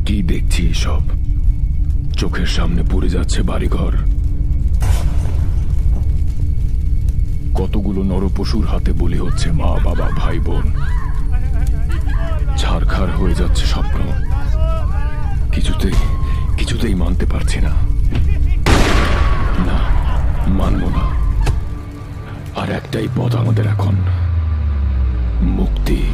কি দেখছি সব? চোখের সামনে পড়ে যাচ্ছে বাড়িঘর, কতগুলো নরপশুর হাতে বলি হচ্ছে মা বাবা ভাই বোন। ছারখার হয়ে যাচ্ছে স্বপ্ন। কিছুতেই মানতে পারছি না। না, মানব না। আর একটাই পথ আমাদের এখন, মুক্তি।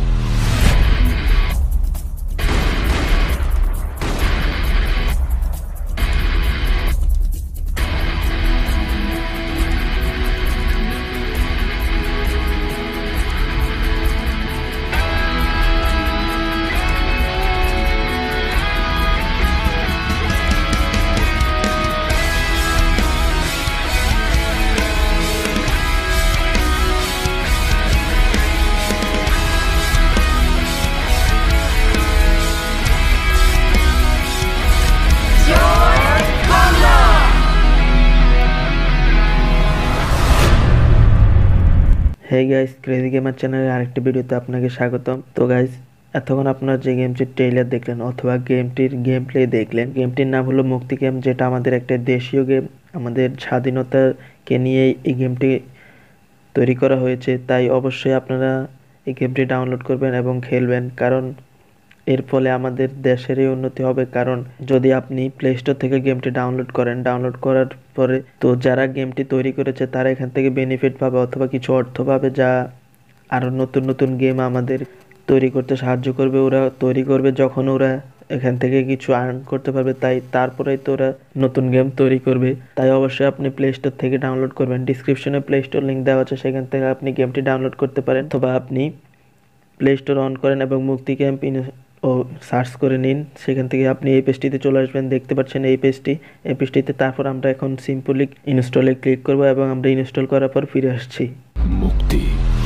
হে গাইস, ক্রেজি গেমার চ্যানেলের আরেকটি ভিডিওতে আপনাকে স্বাগতম। তো গাইস, এতক্ষণ আপনারা যে গেমটির ট্রেইলার দেখলেন অথবা গেমটির গেম প্লে দেখলেন, গেমটির নাম হলো মুক্তি গেম, যেটা আমাদের একটা দেশীয় গেম। আমাদের স্বাধীনতাকে নিয়ে এই গেমটি তৈরি করা হয়েছে। তাই অবশ্যই আপনারা এই গেমটি ডাউনলোড করবেন এবং খেলবেন, কারণ এর ফলে আমাদের দেশেরই উন্নতি হবে। কারণ যদি আপনি প্লে স্টোর থেকে গেমটি ডাউনলোড করেন, ডাউনলোড করার পরে তো যারা গেমটি তৈরি করেছে তারা এখান থেকে বেনিফিট পাবে অথবা কিছু অর্থ পাবে, যা আরও নতুন নতুন গেম আমাদের তৈরি করতে সাহায্য করবে। ওরা তৈরি করবে যখন ওরা এখান থেকে কিছু আর্ন করতে পারবে, তাই তারপরেই তো ওরা নতুন গেম তৈরি করবে। তাই অবশ্যই আপনি প্লে স্টোর থেকে ডাউনলোড করবেন। ডিসক্রিপশনে প্লে স্টোর লিঙ্ক দেওয়া আছে, সেখান থেকে আপনি গেমটি ডাউনলোড করতে পারেন। অথবা আপনি প্লে স্টোর অন করেন এবং মুক্তি গেম সার্চ করে নিন। সেখান থেকে আপনি এই পেজটিতে চলে আসবেন। দেখতে পাচ্ছেন এই পেজটিতে। তারপর আমরা এখন সিম্পলি ইনস্টলে ক্লিক করব এবং আমরা ইনস্টল করার পর ফিরে আসছি। মুক্তি।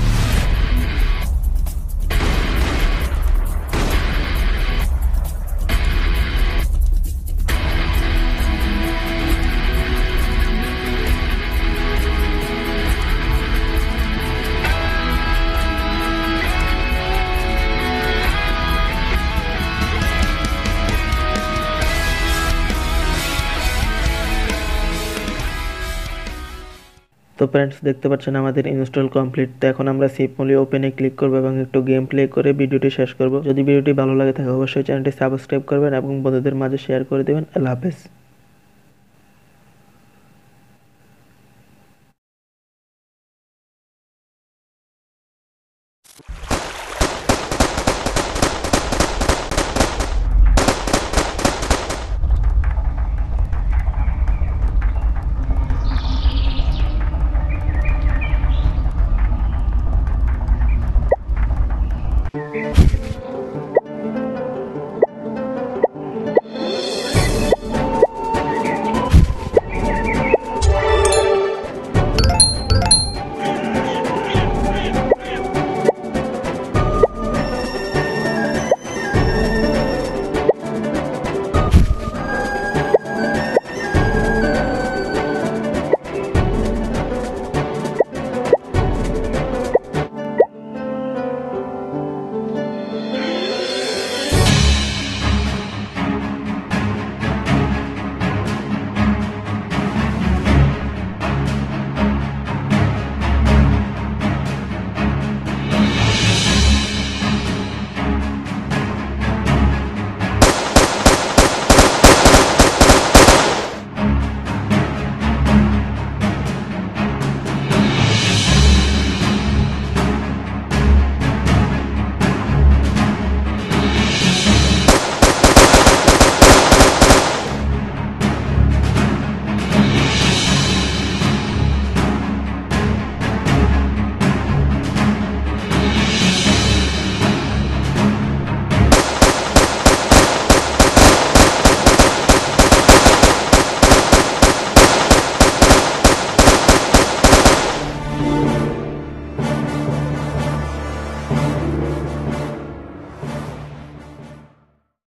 তো ফ্রেন্ডস, দেখতে পাচ্ছেন আমাদের ইনস্টল কমপ্লিট। তো এখন আমরা সিম্পলি ওপেনে ক্লিক করব এবং একটু গেম প্লে করে ভিডিওটি শেষ করব। যদি ভিডিওটি ভালো লাগে থাকে অবশ্যই চ্যানেলটি সাবস্ক্রাইব করবেন এবং বন্ধুদের মাঝে শেয়ার করে দেবেন। আল্লাহ হাফেজ।